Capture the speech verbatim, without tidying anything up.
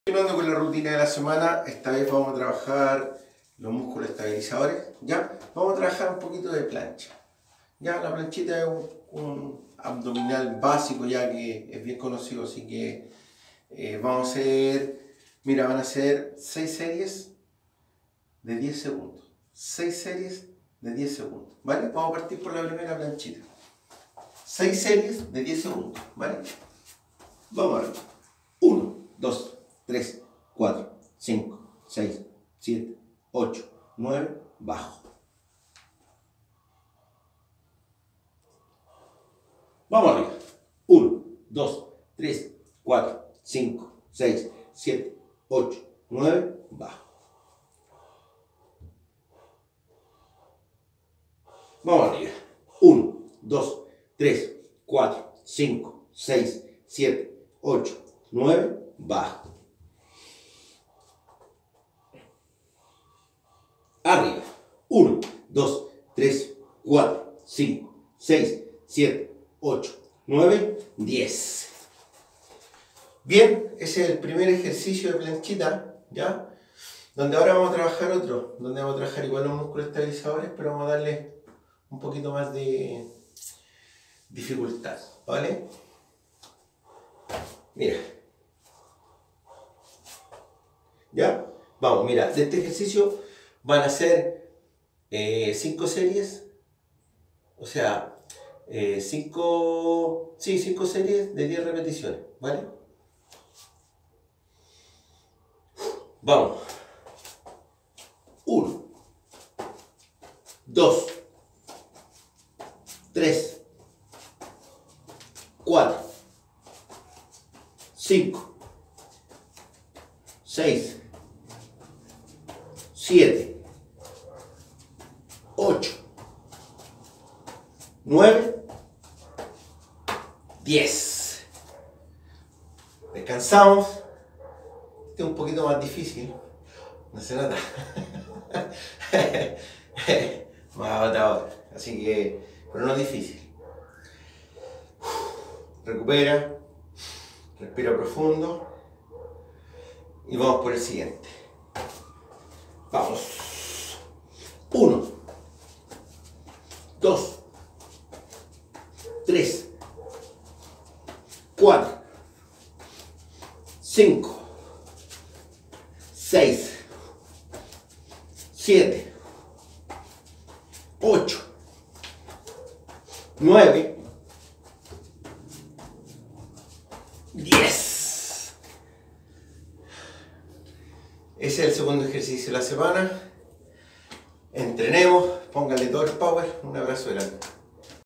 Continuando con la rutina de la semana, esta vez vamos a trabajar los músculos estabilizadores, ¿ya? Vamos a trabajar un poquito de plancha. Ya, la planchita es un, un abdominal básico ya que es bien conocido, así que eh, vamos a hacer, mira, van a ser seis series de diez segundos. seis series de diez segundos, ¿vale? Vamos a partir por la primera planchita. seis series de diez segundos, ¿vale? Vamos a ver. uno, dos, tres, cuatro, cinco, seis, siete, ocho, nueve, bajo. Vamos arriba. uno, dos, tres, cuatro, cinco, seis, siete, ocho, nueve, bajo. Vamos arriba. uno, dos, tres, cuatro, cinco, seis, siete, ocho, nueve, bajo. Arriba. uno, dos, tres, cuatro, cinco, seis, siete, ocho, nueve, diez. Bien, ese es el primer ejercicio de planchita, ¿ya? Donde ahora vamos a trabajar otro, donde vamos a trabajar igual los músculos estabilizadores, pero vamos a darle un poquito más de dificultad, ¿vale? Mira. ¿Ya? Vamos, mira, de este ejercicio van a ser cinco eh, series, o sea, cinco, sí, cinco series de diez repeticiones, ¿vale? Vamos. uno, dos, tres, cuatro, cinco, seis, siete, ocho, nueve, diez. Descansamos. Este es un poquito más difícil. No se nota. Más agotador. Así que, pero no es difícil. Recupera. Respira profundo. Y vamos por el siguiente. Vamos. uno, dos, tres, cuatro, cinco, seis, siete, ocho, nueve, diez. Ese es el segundo ejercicio de la semana. Entrenemos, póngale todo el power. Un abrazo grande.